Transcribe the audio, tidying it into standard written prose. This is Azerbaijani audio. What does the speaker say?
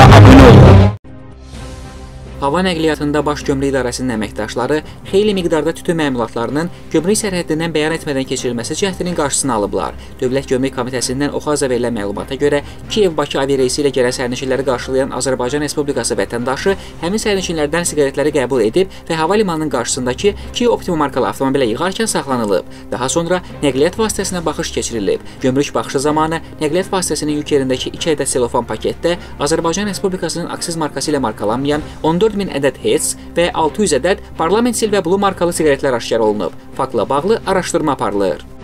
kanalımıza abone olun. Hava nəqliyyatında Baş Gömrük İdarəsinin əməkdaşları xeyli miqdarda tütün məmulatlarının gömrük sərhəddindən bəyan etmədən keçirilməsi cəhdinin qarşısını alıblar. Dövlət Gömrük Komitəsindən Oxaza verilən məlumata görə Kiyev-Bakı aviareysi ilə gələn sərnişinləri qarşılayan Azərbaycan Respublikası vətəndaşı həmin sərnişinlərdən siqaretləri qəbul edib və hava limanının qarşısındakı Kia Optima markalı avtomobilə yığarkən saxlanılıb. Daha sonra nəqliyyat vasitəsinə baxış keçirilib. Gömrük baxışı zamanı nəqliyyat vasitəsinin yük yerindəki 2 ədəd selofan paketdə Azərbaycan Respublikasının aksiz markası ilə markalanmayan 14.000 ədəd HETS və 600 ədəd Parlament Sil və Blue markalı siqaretlər aşkar olunub. Faktla bağlı araşdırma aparılır.